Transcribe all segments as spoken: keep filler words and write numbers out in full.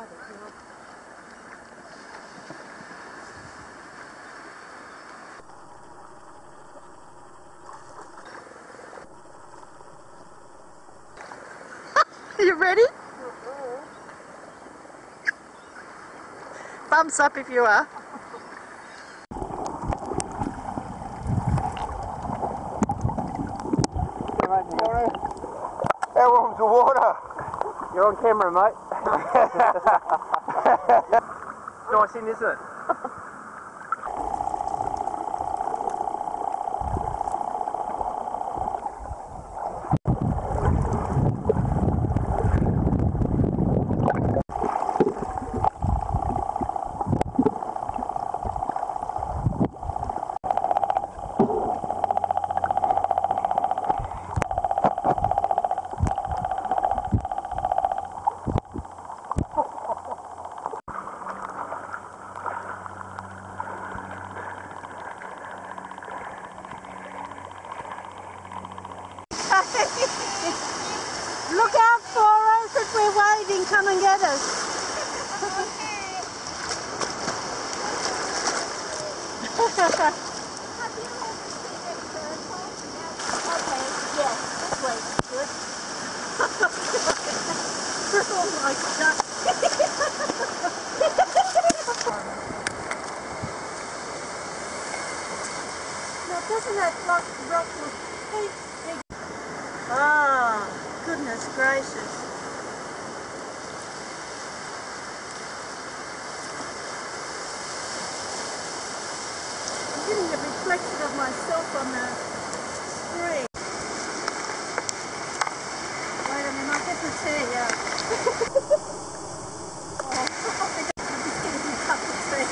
side of the hill. Are you ready? Thumbs up if you are. How warm's the water? You're on camera, mate. Nice in, isn't it? Look out for us if we're waving, come and get us. Okay, yeah, this way, good. Oh my God. Now doesn't that rock, rock look big? Ah, goodness gracious. I'm getting a reflection of myself on the screen. Wait a minute, I'll get this here, yeah. Oh, I think I'm just getting a cup of tea.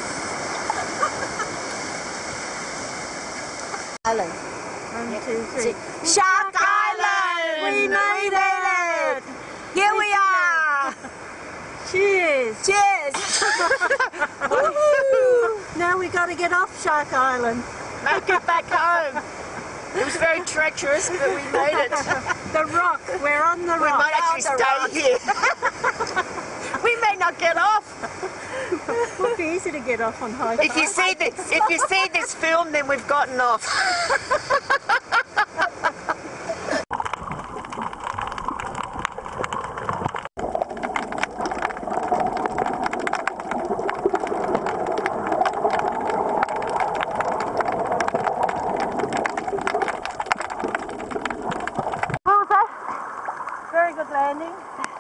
Island. One, two, three. Shark Island! We made it! Here we are! Cheers! Cheers! Now we got to get off Shark Island. Make it back home. It was very treacherous, but we made it. The rock. We're on the We rock. might actually stay here. We may not get off. It would be easy to get off on high If you see this, if you see this film, then we've gotten off. Very good landing.